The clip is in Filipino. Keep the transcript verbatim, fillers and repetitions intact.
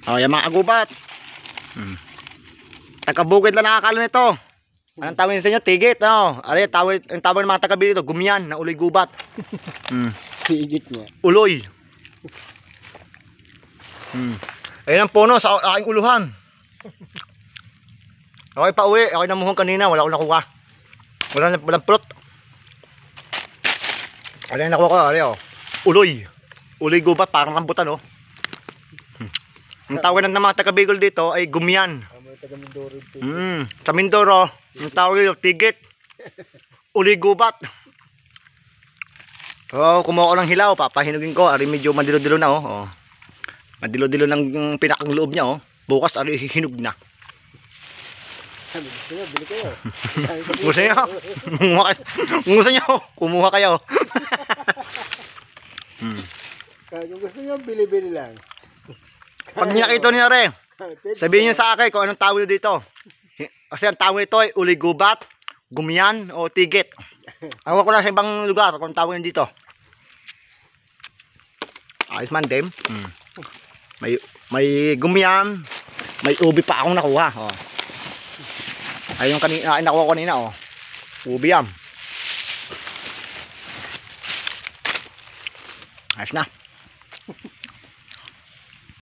Oh, yung mga agubat. Hmm. Taga-bukid lang nakakalo nito. Anong tawag sa inyo? Tigit, no? Ari, tawag, ang tawag ng mga taga-bili dito, gumyan, na uloy gubat. Hmm. Tigit niya. Uloy. Hmm. Ayun ang puno sa aking uluhan. Okay pa uwi, okay namuhong kanina, wala akong nakuha. Wala walang plot. Ano yung nakuha ko, ari oh. Uloy. Uloy gubat, parang rambutan oh. Hmm. Ang tawag ng mga taga-Bicol dito ay gumyan. Taga Mindoro. Hmm, sa Mindoro, ang tawag dito tigit. Uloy gubat. So, kumuha ko ng hilaw, papahinugin ko, ari medyo madilo-dilo na oh. Oh. Madilo-dilo ng pinakang loob niya oh. Bukas ari hinog na. Gusto nyo, bili kayo. Gusto nyo? Kumuha kayo. Gusto nyo? Kumuha kayo. Hmm. Kung gusto nyo, bili-bili lang. Pag nakita niyo rin, sabihin nyo sa akin kung anong tawag dito. Kasi ang tawag ito ay uloy gubat, gumyan o tigit. Awa ko lang sa ibang lugar kung tawag nyo dito. Ayos man dem. Hmm. May, may gumyan, may ubi pa akong nakuha. Oh. Ay yung kanina, ay nakuha ko kanina oh. Ubi yan. Ayos na.